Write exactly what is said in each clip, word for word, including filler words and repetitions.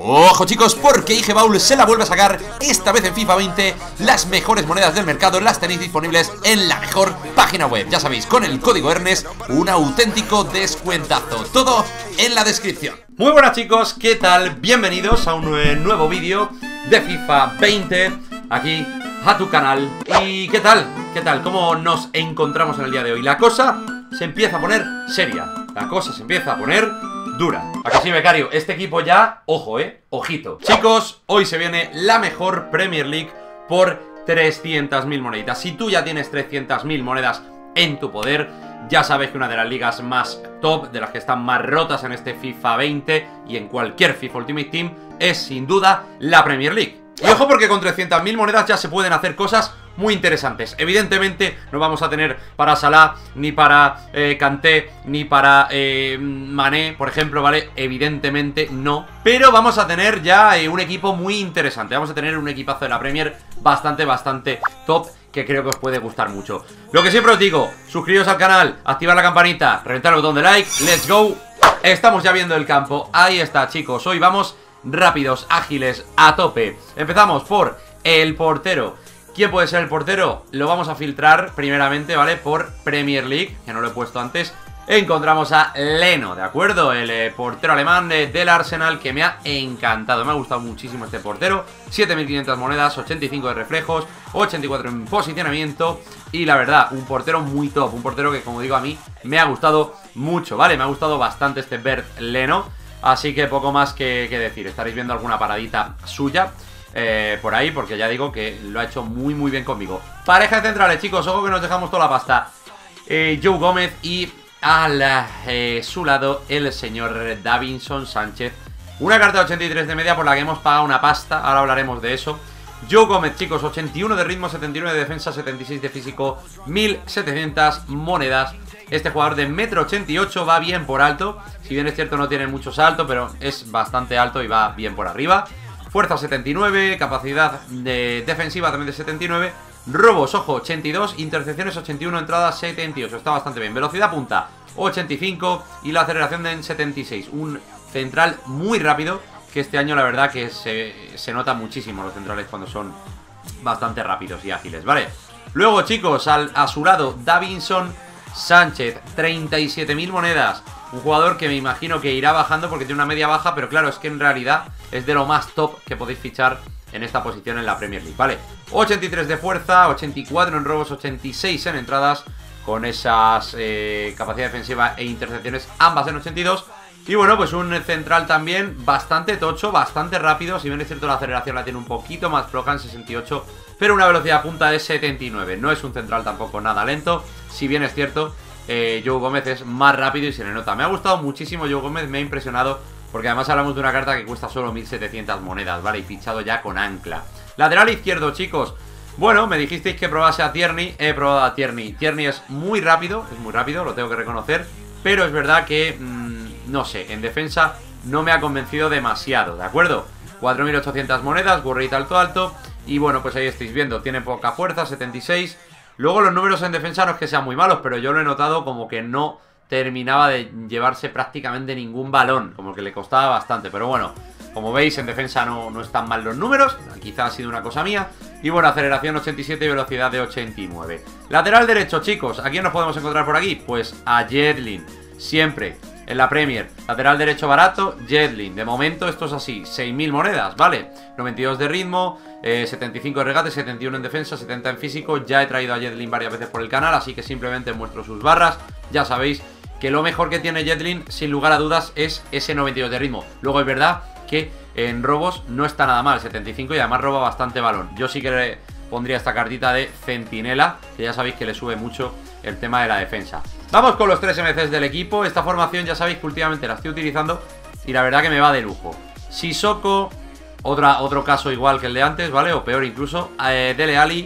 Ojo chicos, porque I G Baul se la vuelve a sacar, esta vez en FIFA veinte. Las mejores monedas del mercado las tenéis disponibles en la mejor página web. Ya sabéis, con el código Ernest, un auténtico descuentazo. Todo en la descripción. Muy buenas chicos, ¿qué tal? Bienvenidos a un nuevo vídeo de FIFA veinte, aquí a tu canal. ¿Y qué tal? ¿Qué tal? ¿Cómo nos encontramos en el día de hoy? La cosa se empieza a poner seria, la cosa se empieza a poner dura. ¿A que sí, becario? Este equipo ya, ojo, eh, ojito. Chicos, hoy se viene la mejor Premier League por trescientas mil moneditas. Si tú ya tienes trescientas mil monedas en tu poder, ya sabes que una de las ligas más top, de las que están más rotas en este FIFA veinte y en cualquier FIFA Ultimate Team, es sin duda la Premier League. Y ojo, porque con trescientas mil monedas ya se pueden hacer cosas muy interesantes. Evidentemente no vamos a tener para Salah, ni para eh, Kanté, ni para eh, Mané, por ejemplo, ¿vale? Evidentemente no. Pero vamos a tener ya eh, un equipo muy interesante. Vamos a tener un equipazo de la Premier bastante, bastante top, que creo que os puede gustar mucho. Lo que siempre os digo, suscribiros al canal, activar la campanita, reventar el botón de like. ¡Let's go! Estamos ya viendo el campo. Ahí está, chicos. Hoy vamos rápidos, ágiles, a tope. Empezamos por el portero. ¿Quién puede ser el portero? Lo vamos a filtrar primeramente, ¿vale? Por Premier League, que no lo he puesto antes. Encontramos a Leno, ¿de acuerdo? El eh, portero alemán de, del Arsenal, que me ha encantado. Me ha gustado muchísimo este portero. siete mil quinientas monedas, ochenta y cinco de reflejos, ochenta y cuatro en posicionamiento. Y la verdad, un portero muy top. Un portero que, como digo, a mí me ha gustado mucho, ¿vale? Me ha gustado bastante este Bert Leno. Así que poco más que, que decir. Estaréis viendo alguna paradita suya Eh, por ahí, porque ya digo que lo ha hecho muy muy bien conmigo. Pareja de centrales, chicos, ojo que nos dejamos toda la pasta. eh, Joe Gómez y a eh, su lado el señor Davinson Sánchez. Una carta de ochenta y tres de media por la que hemos pagado una pasta, ahora hablaremos de eso. Joe Gómez, chicos, ochenta y uno de ritmo, setenta y nueve de defensa, setenta y seis de físico, mil setecientas monedas. Este jugador de metro ochenta y ocho va bien por alto. Si bien es cierto no tiene mucho salto, pero es bastante alto y va bien por arriba. Fuerza setenta y nueve, capacidad de defensiva también de setenta y nueve, robos, ojo, ochenta y dos, intercepciones ochenta y uno, entradas setenta y ocho, está bastante bien. Velocidad punta ochenta y cinco y la aceleración de setenta y seis. Un central muy rápido, que este año la verdad que se, se nota muchísimo los centrales cuando son bastante rápidos y ágiles, ¿vale? Luego, chicos, al, a su lado, Davinson Sánchez, treinta y siete mil monedas. Un jugador que me imagino que irá bajando porque tiene una media baja, pero claro, es que en realidad es de lo más top que podéis fichar en esta posición en la Premier League, ¿vale? ochenta y tres de fuerza, ochenta y cuatro en robos, ochenta y seis en entradas, con esas eh, capacidad defensiva e intercepciones, ambas en ochenta y dos. Y bueno, pues un central también bastante tocho, bastante rápido. Si bien es cierto, la aceleración la tiene un poquito más floja en sesenta y ocho, pero una velocidad punta de setenta y nueve. No es un central tampoco nada lento, si bien es cierto. Eh, Joe Gómez es más rápido y se le nota. Me ha gustado muchísimo Joe Gómez, me ha impresionado, porque además hablamos de una carta que cuesta solo mil setecientas monedas, ¿vale? Y fichado ya con ancla. Lateral izquierdo, chicos. Bueno, me dijisteis que probase a Tierney. He probado a Tierney. Tierney es muy rápido, es muy rápido, lo tengo que reconocer. Pero es verdad que, mmm, no sé, en defensa no me ha convencido demasiado, ¿de acuerdo? cuatro mil ochocientas monedas, burrita alto alto. Y bueno, pues ahí estáis viendo, tiene poca fuerza, setenta y seis. Luego los números en defensa no es que sean muy malos, pero yo lo he notado como que no terminaba de llevarse prácticamente ningún balón, como que le costaba bastante. Pero bueno, como veis, en defensa no, no están mal los números, quizás ha sido una cosa mía. Y bueno, aceleración ochenta y siete y velocidad de ochenta y nueve. Lateral derecho, chicos, ¿a quién nos podemos encontrar por aquí? Pues a Yedlin, siempre en la Premier. Lateral derecho barato, Yedlin. De momento esto es así, seis mil monedas, ¿vale? noventa y dos de ritmo, eh, setenta y cinco de regate, setenta y uno en defensa, setenta en físico. Ya he traído a Yedlin varias veces por el canal, así que simplemente muestro sus barras. Ya sabéis que lo mejor que tiene Yedlin, sin lugar a dudas, es ese noventa y dos de ritmo. Luego es verdad que en robos no está nada mal, setenta y cinco, y además roba bastante balón. Yo sí que le pondría esta cartita de centinela, que ya sabéis que le sube mucho el tema de la defensa. Vamos con los tres M Cs del equipo. Esta formación ya sabéis que últimamente la estoy utilizando y la verdad que me va de lujo. Sissoko, otra, otro caso igual que el de antes, ¿vale? O peor incluso, eh, Dele Alli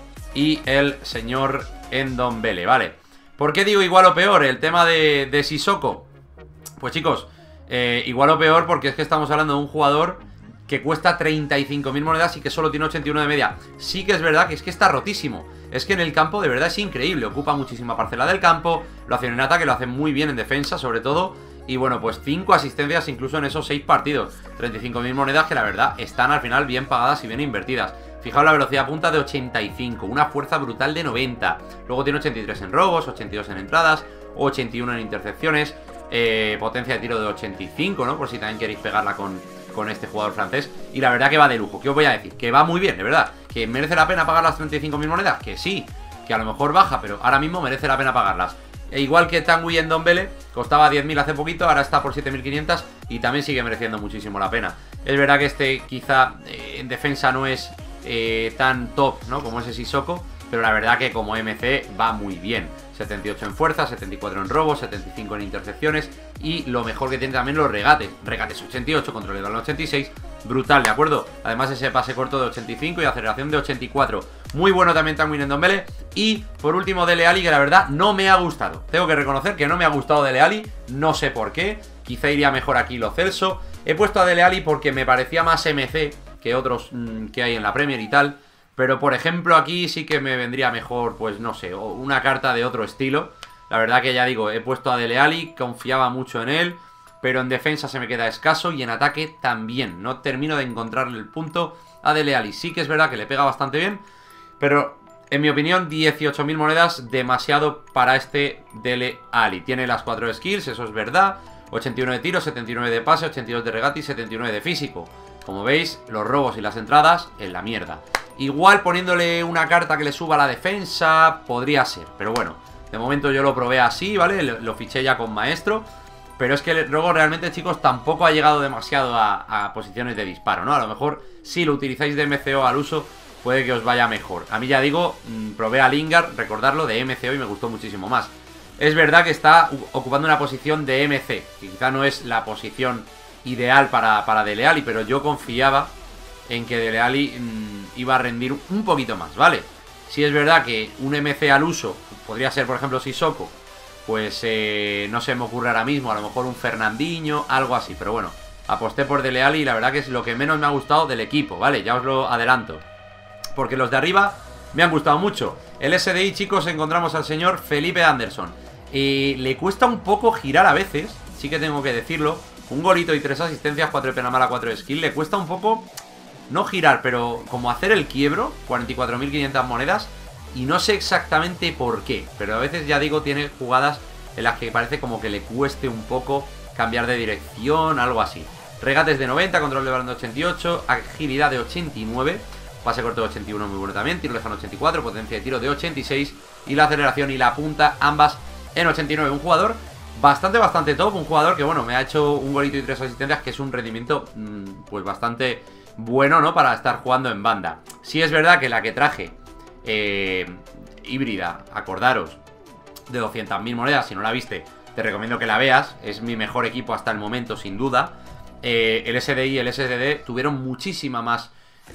y el señor Ndombele, ¿vale? ¿Por qué digo igual o peor? El tema de, de Sissoko. Pues chicos, eh, igual o peor porque es que estamos hablando de un jugador que cuesta treinta y cinco mil monedas y que solo tiene ochenta y uno de media. Sí que es verdad que es que está rotísimo. Es que en el campo de verdad es increíble. Ocupa muchísima parcela del campo, lo hace en ataque, lo hace muy bien en defensa sobre todo. Y bueno, pues cinco asistencias incluso en esos seis partidos. treinta y cinco mil monedas que la verdad están al final bien pagadas y bien invertidas. Fijaos la velocidad punta de ochenta y cinco, una fuerza brutal de noventa. Luego tiene ochenta y tres en robos, ochenta y dos en entradas, ochenta y uno en intercepciones. Eh, potencia de tiro de ochenta y cinco, ¿no? Por si también queréis pegarla con, con este jugador francés. Y la verdad que va de lujo. ¿Qué os voy a decir? Que va muy bien, de verdad. ¿Que merece la pena pagar las treinta y cinco mil monedas? Que sí. Que a lo mejor baja, pero ahora mismo merece la pena pagarlas. E igual que Tanguy en Ndombele, costaba diez mil hace poquito, ahora está por siete mil quinientos y también sigue mereciendo muchísimo la pena. Es verdad que este quizá eh, en defensa no es eh, tan top, ¿no? Como ese Sissoko, pero la verdad que como M C va muy bien. setenta y ocho en fuerza, setenta y cuatro en robos, setenta y cinco en intercepciones y lo mejor que tiene también los regates. Regates ochenta y ocho, control de balón ochenta y seis, brutal, ¿de acuerdo? Además ese pase corto de ochenta y cinco y aceleración de ochenta y cuatro. Muy bueno también Tanguy en Ndombele. Y por último Dele Alli, que la verdad no me ha gustado. Tengo que reconocer que no me ha gustado Dele Alli, no sé por qué. Quizá iría mejor aquí Lo Celso. He puesto a Dele Alli porque me parecía más M C que otros mmm, que hay en la Premier y tal. Pero por ejemplo aquí sí que me vendría mejor, pues no sé, una carta de otro estilo. La verdad que ya digo, he puesto a Dele Alli, confiaba mucho en él, pero en defensa se me queda escaso y en ataque también. No termino de encontrarle el punto a Dele Alli. Sí que es verdad que le pega bastante bien, pero en mi opinión dieciocho mil monedas demasiado para este Dele Alli. Tiene las cuatro skills, eso es verdad. ochenta y uno de tiro, setenta y nueve de pase, ochenta y dos de regate y setenta y nueve de físico. Como veis, los robos y las entradas en la mierda. Igual poniéndole una carta que le suba la defensa, podría ser. Pero bueno, de momento yo lo probé así, ¿vale? Lo, lo fiché ya con maestro. Pero es que luego realmente, chicos, tampoco ha llegado demasiado a, a posiciones de disparo, ¿no? A lo mejor si lo utilizáis de M C O al uso, puede que os vaya mejor. A mí ya digo, mmm, probé a Lingard, recordarlo, de M C O y me gustó muchísimo más. Es verdad que está ocupando una posición de M C, que quizá no es la posición ideal para, para Dele Alli, pero yo confiaba en que Dele Alli mmm, iba a rendir un poquito más, ¿vale? Si es verdad que un M C al uso, podría ser por ejemplo Sissoko, pues eh, no se me ocurre ahora mismo, a lo mejor un Fernandinho, algo así, pero bueno, aposté por Dele Alli y la verdad que es lo que menos me ha gustado del equipo, ¿vale? Ya os lo adelanto, porque los de arriba me han gustado mucho. El S D I, chicos, encontramos al señor Felipe Anderson. Eh, le cuesta un poco girar a veces, sí que tengo que decirlo. Un golito y tres asistencias, cuatro de pena mala, cuatro de skill. Le cuesta un poco, no girar, pero como hacer el quiebro, cuarenta y cuatro mil quinientas monedas. Y no sé exactamente por qué, pero a veces, ya digo, tiene jugadas en las que parece como que le cueste un poco cambiar de dirección, algo así. Regates de noventa, control de balón de ochenta y ocho, agilidad de ochenta y nueve, pase corto de ochenta y uno, muy bueno también, tiro lejano ochenta y cuatro, potencia de tiro de ochenta y seis y la aceleración y la punta, ambas en ochenta y nueve. Un jugador bastante, bastante top, un jugador que, bueno, me ha hecho un golito y tres asistencias, que es un rendimiento, mmm, pues bastante bueno, ¿no? Para estar jugando en banda. Sí es verdad que la que traje, eh, híbrida, acordaros, de doscientas mil monedas, si no la viste, te recomiendo que la veas, es mi mejor equipo hasta el momento, sin duda. Eh, el S D I y el S S D tuvieron muchísima más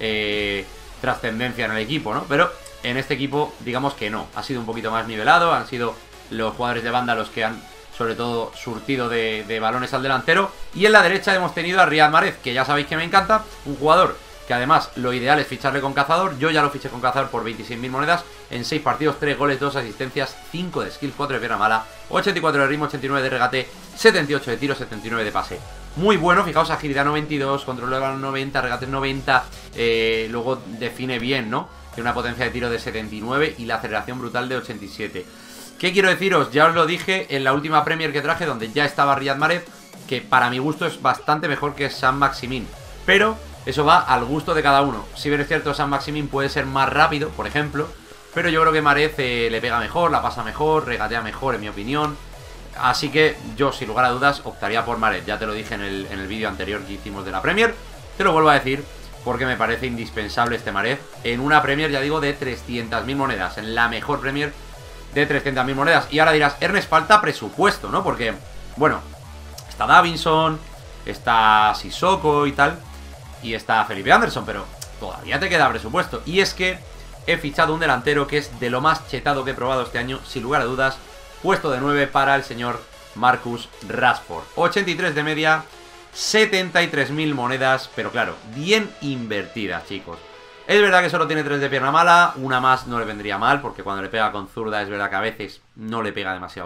eh, trascendencia en el equipo, ¿no? Pero en este equipo, digamos que no, ha sido un poquito más nivelado, han sido los jugadores de banda los que han, sobre todo, surtido de, de balones al delantero. Y en la derecha hemos tenido a Riyad Mahrez, que ya sabéis que me encanta, un jugador que además lo ideal es ficharle con cazador. Yo ya lo fiché con cazador por veintiséis mil monedas, en seis partidos, tres goles, dos asistencias, cinco de skill, cuatro de pierna mala, ochenta y cuatro de ritmo, ochenta y nueve de regate, setenta y ocho de tiro, setenta y nueve de pase. Muy bueno, fijaos, agilidad noventa y dos, control de balón noventa, regates noventa, eh, luego define bien, ¿no? Tiene una potencia de tiro de setenta y nueve y la aceleración brutal de ochenta y siete. ¿Qué quiero deciros? Ya os lo dije en la última Premier que traje, donde ya estaba Riyad Mahrez, que para mi gusto es bastante mejor que Saint-Maximin, pero eso va al gusto de cada uno. Si bien es cierto, Saint-Maximin puede ser más rápido, por ejemplo, pero yo creo que Mahrez eh, le pega mejor, la pasa mejor, regatea mejor, en mi opinión. Así que yo, sin lugar a dudas, optaría por Mahrez. Ya te lo dije en el, en el vídeo anterior que hicimos de la Premier, te lo vuelvo a decir, porque me parece indispensable este Mahrez en una Premier, ya digo, de trescientas mil monedas, en la mejor Premier de trescientas mil monedas. Y ahora dirás, Ernest, falta presupuesto, ¿no? Porque, bueno, está Davinson, está Sissoko y tal, y está Felipe Anderson, pero todavía te queda presupuesto. Y es que he fichado un delantero que es de lo más chetado que he probado este año, sin lugar a dudas. Puesto de nueve para el señor Marcus Rashford. ochenta y tres de media, setenta y tres mil monedas, pero claro, bien invertidas, chicos. Es verdad que solo tiene tres de pierna mala, una más no le vendría mal, porque cuando le pega con zurda es verdad que a veces no le pega demasiado bien.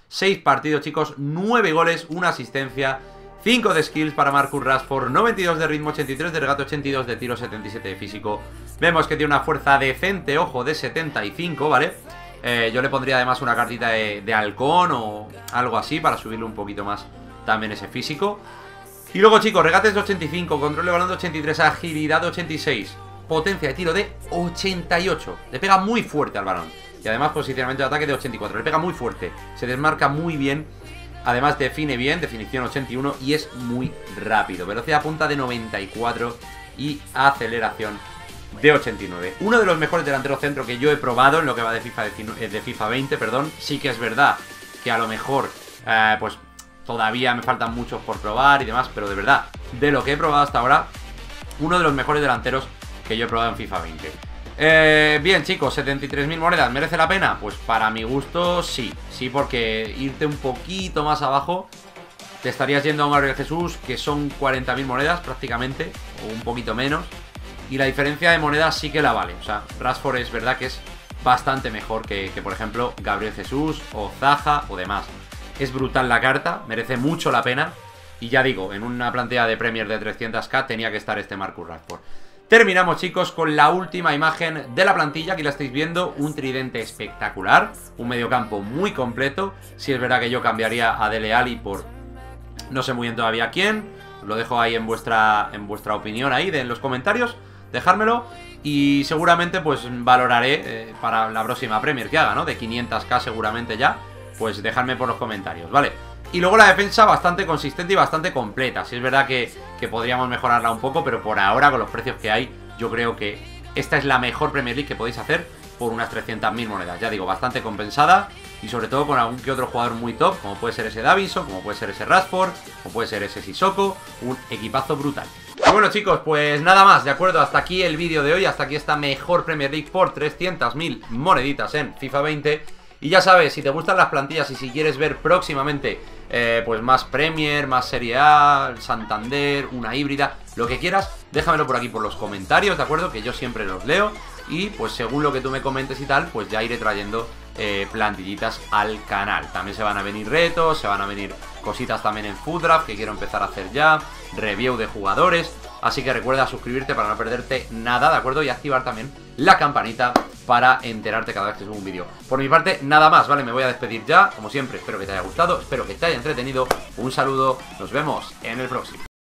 seis partidos, chicos, nueve goles, una asistencia, cinco de skills para Marcus Rashford, noventa y dos de ritmo, ochenta y tres de regate, ochenta y dos de tiro, setenta y siete de físico. Vemos que tiene una fuerza decente, ojo, de setenta y cinco, ¿vale? Eh, yo le pondría además una cartita de, de halcón o algo así para subirle un poquito más también ese físico. Y luego, chicos, regates de ochenta y cinco, control de balón de ochenta y tres, agilidad de ochenta y seis, potencia de tiro de ochenta y ocho. Le pega muy fuerte al balón. Y además posicionamiento de ataque de ochenta y cuatro. Le pega muy fuerte, se desmarca muy bien. Además define bien, definición ochenta y uno y es muy rápido. Velocidad punta de noventa y cuatro y aceleración de ochenta y nueve. Uno de los mejores delanteros centro que yo he probado en lo que va de FIFA, de FIFA veinte, perdón. Sí que es verdad que a lo mejor, eh, pues todavía me faltan muchos por probar y demás, pero de verdad, de lo que he probado hasta ahora, uno de los mejores delanteros que yo he probado en FIFA veinte. Eh, bien, chicos, setenta y tres mil monedas, ¿merece la pena? Pues para mi gusto sí, sí, porque irte un poquito más abajo te estarías yendo a un Gabriel Jesús, que son cuarenta mil monedas prácticamente, o un poquito menos, y la diferencia de monedas sí que la vale. O sea, Rashford es verdad que es bastante mejor que, que por ejemplo, Gabriel Jesús o Zaha o demás. Es brutal la carta, merece mucho la pena, y ya digo, en una plantilla de Premier de trescientos k tenía que estar este Marcus Rashford. Terminamos, chicos, con la última imagen de la plantilla. Aquí la estáis viendo, un tridente espectacular, un mediocampo muy completo. Si es verdad que yo cambiaría a Dele Alli por no sé muy bien todavía quién. Lo dejo ahí en vuestra, en vuestra opinión ahí de, en los comentarios, dejármelo. Y seguramente pues valoraré eh, para la próxima Premier que haga, ¿no? De quinientos k seguramente ya. Pues dejadme por los comentarios, ¿vale? Y luego la defensa bastante consistente y bastante completa. Si es verdad que, que podríamos mejorarla un poco, pero por ahora, con los precios que hay, yo creo que esta es la mejor Premier League que podéis hacer por unas trescientas mil monedas. Ya digo, bastante compensada y sobre todo con algún que otro jugador muy top, como puede ser ese Davinson, como puede ser ese Rashford, como puede ser ese Sissoko. Un equipazo brutal. Y bueno, chicos, pues nada más, ¿de acuerdo? Hasta aquí el vídeo de hoy, hasta aquí esta mejor Premier League por trescientas mil moneditas en FIFA veinte. Y ya sabes, si te gustan las plantillas y si quieres ver próximamente eh, pues más Premier, más Serie A, Santander, una híbrida, lo que quieras, déjamelo por aquí por los comentarios, ¿de acuerdo? Que yo siempre los leo y pues según lo que tú me comentes y tal, pues ya iré trayendo eh, plantillitas al canal. También se van a venir retos, se van a venir cositas también en Food Draft que quiero empezar a hacer ya, review de jugadores. Así que recuerda suscribirte para no perderte nada, ¿de acuerdo? Y activar también la campanita para enterarte cada vez que subo un vídeo. Por mi parte, nada más, ¿vale? Me voy a despedir ya, como siempre. Espero que te haya gustado, espero que te haya entretenido. Un saludo, nos vemos en el próximo.